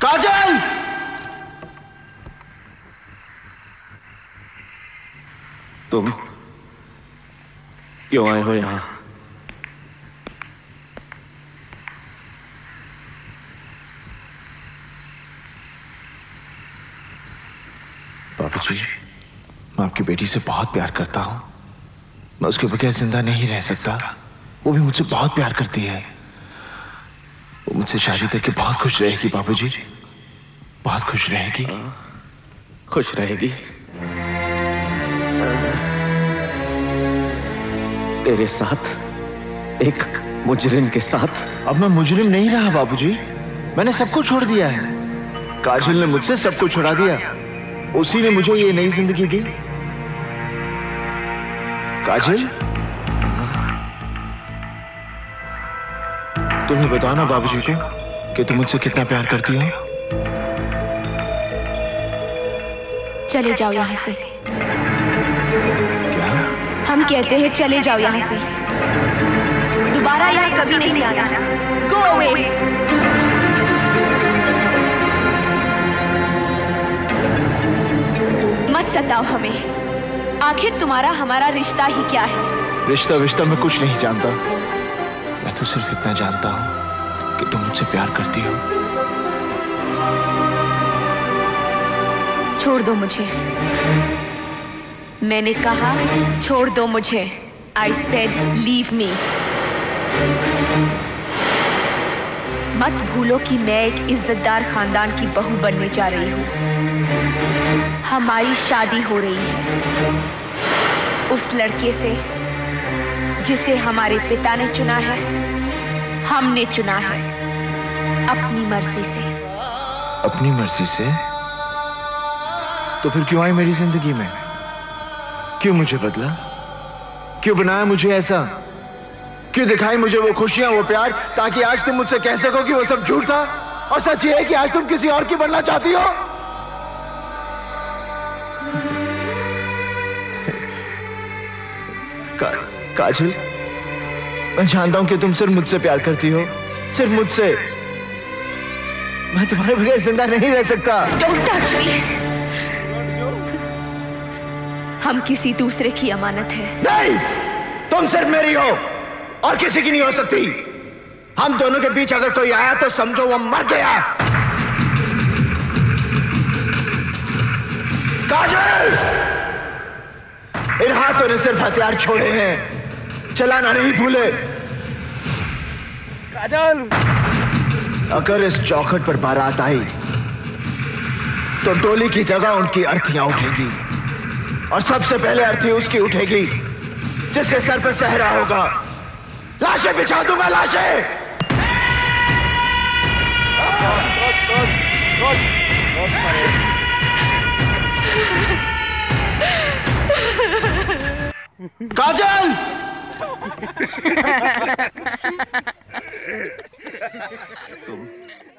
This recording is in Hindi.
काजल! तुम क्यों आए हो यहां? बाबूजी, मैं आपकी बेटी से बहुत प्यार करता हूं। मैं उसके बगैर जिंदा नहीं रह सकता। वो भी मुझसे बहुत प्यार करती है। वो मुझसे शादी करके बहुत खुश रहेगी बाबूजी, बहुत खुश रहेगी। खुश रहेगी? तेरे साथ, एक मुजरिम के साथ? अब मैं मुजरिम नहीं रहा बाबूजी, मैंने सबको छोड़ दिया है। काजल ने मुझसे सबको छुड़ा दिया, उसी ने मुझे ये नई जिंदगी दी। काजल, तुम्हें बताओ ना बाबूजी को कि तुम मुझसे कितना प्यार करती हो। चले जाओ यहाँ से। क्या? हम कहते हैं चले जाओ यहाँ से, दोबारा यहाँ कभी नहीं आना। Go away. मत सताओ हमें, आखिर तुम्हारा हमारा रिश्ता ही क्या है? रिश्ता मैं कुछ नहीं जानता। मैं तो सिर्फ इतना जानता हूं कि तुम मुझसे प्यार करती हो। छोड़ दो मुझे, मैंने कहा छोड़ दो मुझे। I said leave me। मत भूलो कि मैं एक इज्जतदार खानदान की बहू बनने जा रही हूँ। हमारी शादी हो रही है उस लड़के से जिसे हमारे पिता ने चुना है, हमने चुना है अपनी मर्जी से। अपनी मर्जी से? तो फिर क्यों आई मेरी जिंदगी में? क्यों मुझे बदला? क्यों बनाया मुझे ऐसा? क्यों दिखाई मुझे वो खुशियां, वो प्यार, ताकि आज तुम मुझसे कह सको कि वो सब झूठ था और सच ये है कि आज तुम किसी और की बनना चाहती हो? काजल, मैं जानता हूं कि तुम सिर्फ मुझसे प्यार करती हो, सिर्फ मुझसे। मैं तुम्हारे बगैर जिंदा नहीं रह सकता। Don't touch me। हम किसी दूसरे की अमानत है। नहीं, तुम सिर्फ मेरी हो और किसी की नहीं हो सकती। हम दोनों के बीच अगर कोई आया तो समझो वो मर गया। काजल, इन हाथों ने सिर्फ हथियार छोड़े हैं, चलाना नहीं भूले। काजल! अगर इस चौखट पर बारात आई तो डोली की जगह उनकी अर्थियां उठेगी और सबसे पहले अर्थी उसकी उठेगी जिसके सर पे सहरा होगा। लाशें बिछा दूंगा, लाशें। काजल! तुम